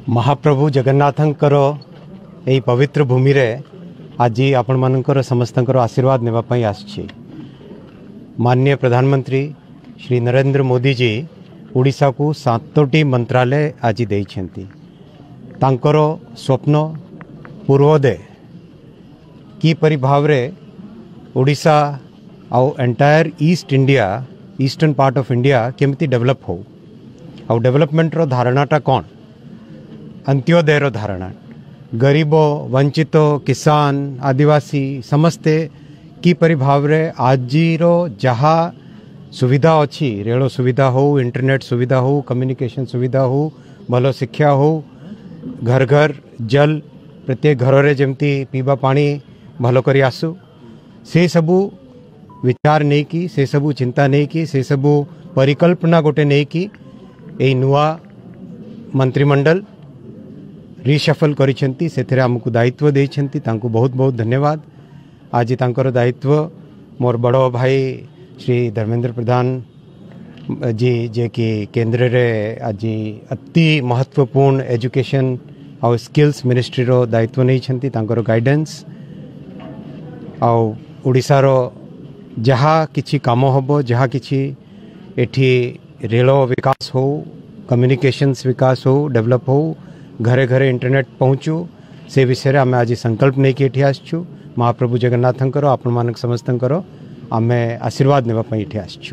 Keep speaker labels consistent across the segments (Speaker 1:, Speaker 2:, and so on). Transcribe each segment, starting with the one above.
Speaker 1: महाप्रभु जगन्नाथंकर यही पवित्र भूमि रे आज आपण मानकर समस्तंकर आशीर्वाद नेबा पई आछि। माननीय प्रधानमंत्री श्री नरेंद्र मोदी जी ओडिशा को 7टी मंत्रालय आज देइछंती। तांकर स्वप्न पूर्वोदय की परि भाव रे ओडिशा आउ entire east India eastern part of India केमती डेवलप हो आउ डेवलपमेंट रो धारणाटा कौन अंत्योदय रो धारणा गरीब वंचित किसान आदिवासी समस्ते की परि भाव रे आजिरो जहा सुविधा अच्छी रेल सुविधा हो इंटरनेट सुविधा हो कम्युनिकेशन सुविधा हो भल शिक्षा हो घर घर जल प्रत्येक घर रे जमती पीवा पानी भल करी आसु से सबू विचार नहीं की से सबू चिंता नहीं की से सबू परिकल्पना गोटे नहीं की ए नुआ मंत्रिमंडल रिशफल करिसेंती सेथरे हमकु दायित्व देइछंती तांको बहुत बहुत धन्यवाद। आज तांकर दायित्व मोर बड़ो भाई श्री धर्मेंद्र प्रधान जी जे कि केंद्र रे आज अति महत्वपूर्ण एजुकेशन और स्किल्स मिनिस्ट्री रो दायित्व नहीं छंती तांकर गाइडेंस और ओडिसा रो जहा किछि काम होबो जहा किछि एठी रेल विकास हो कम्युनिकेशंस विकास हो डेवलप हो घरे घरे इंटरनेट पहुँचू से विषय आम आज संकल्प नहीं कि आसचु। महाप्रभु जगन्नाथंकर आपण मानक समस्तंकर आम आशीर्वाद नेबापी ये आसचु।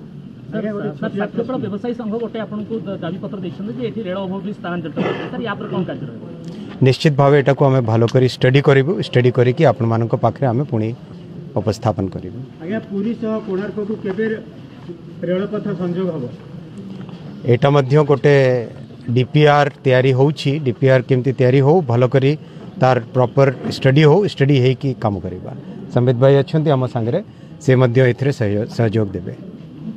Speaker 1: निश्चित भाव एटा को आम भल कर स्टडी करूँ स्टडी करी आपण मानक पाखे आम पुणी उपस्थापन करूँ। एटा मध्य गोटे डीपीआर तैयारी होउछि डीपीआर केमती तैयारी हो भल करी तार प्रॉपर स्टडी हो स्टडी है कि काम करवा। संबित भाई अच्छा आम सांगे से मध्य एथिरे सहयोग देबे।